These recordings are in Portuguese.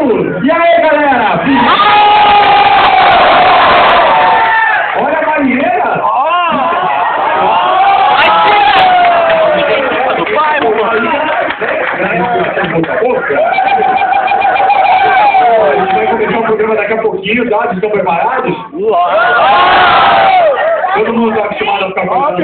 tudo. E aí, galera? Olha a Marieira! Do pai, mano. A gente vai começar o programa daqui a pouquinho, tá? Estão preparados? Todo mundo está acostumado a ficar falando.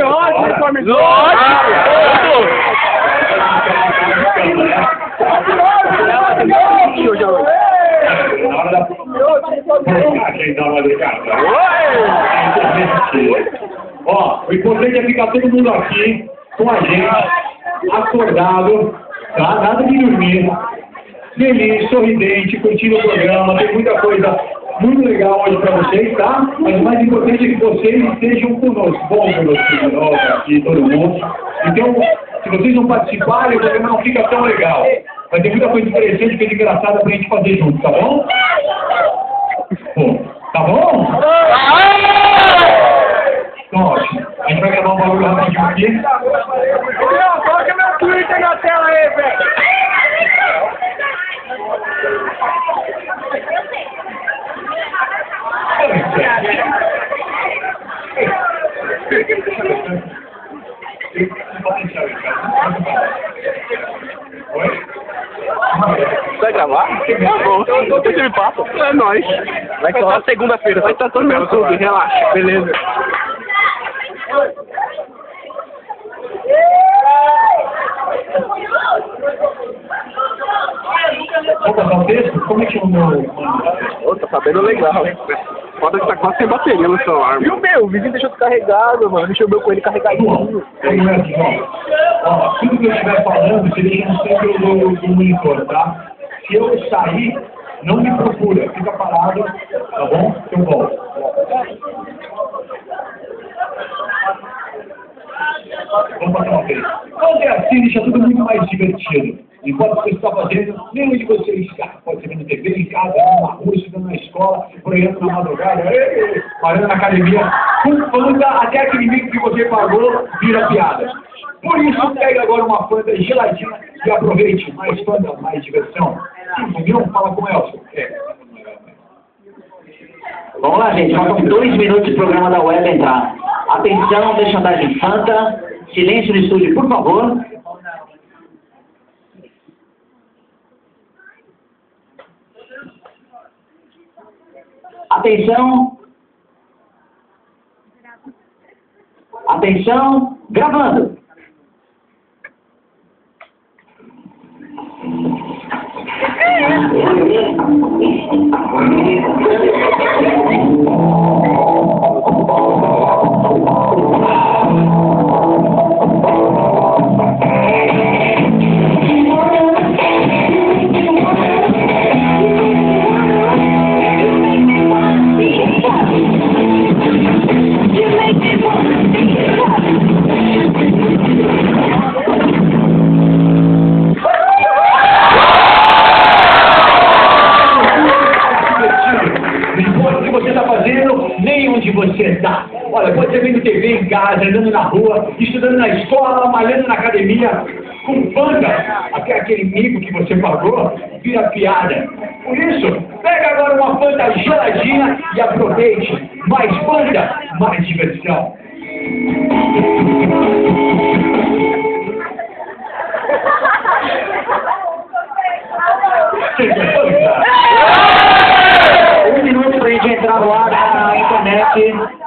Ó, o importante é ficar todo mundo aqui com a gente, acordado, tá? Nada de dormir, feliz, sorridente, curtindo o programa. Tem muita coisa muito legal hoje para vocês, tá? Mas o mais importante é que vocês estejam conosco. Bom conosco de novo aqui, todo mundo. Então, se vocês não participarem, o programa não fica tão legal. Vai ter muita coisa interessante, coisa engraçada pra gente fazer junto, tá bom? Bom, tá bom? Então, ótimo. A gente vai gravar um bagulho rapidinho aqui. Coloca meu Twitter na tela aí, velho. Oi? Vai gravar? Depois você me passa. É nóis. Vai estar segunda-feira. Vai estar todo mundo tudo, relaxa. Beleza. Vou passar o texto? Como é que o meu... Ô, tá sabendo legal. Foda que tá quase sem bateria no celular. E o meu? O vizinho deixou descarregado, mano. Deixou o meu com ele carregadinho. Não é assim, ó. Tudo que eu estiver falando, você deixa no centro do monitor, tá? Se eu sair, não me procura. Fica parado, tá bom? Que eu volto. Vamos passar uma vez. Quando é assim, deixa tudo muito mais divertido. Enquanto você está fazendo, nenhum de vocês está. Pode ser vendo TV, em casa, na rua, estudando na escola, correndo na madrugada, parando na academia, com Fanta, até aquele mico que você pagou vira piada. Por isso, pegue agora uma Fanta geladinha e aproveite. Mais Fanta, mais diversão. Entendeu? Fala com o Elcio. Vamos lá, gente. Faltam 2 minutos de programa da web entrar. Atenção, deixa andar de Fanta. Silêncio no estúdio, por favor. Atenção. Atenção. Gravando. Nem onde você está. Olha, pode ser vendo TV em casa, andando na rua, estudando na escola, malhando na academia, com Fanta, até aquele mico que você pagou, vira piada. Por isso, pega agora uma Fanta geladinha e aproveite. Mais Fanta, mais diversão. Um minuto pra gente entrar no ar na internet.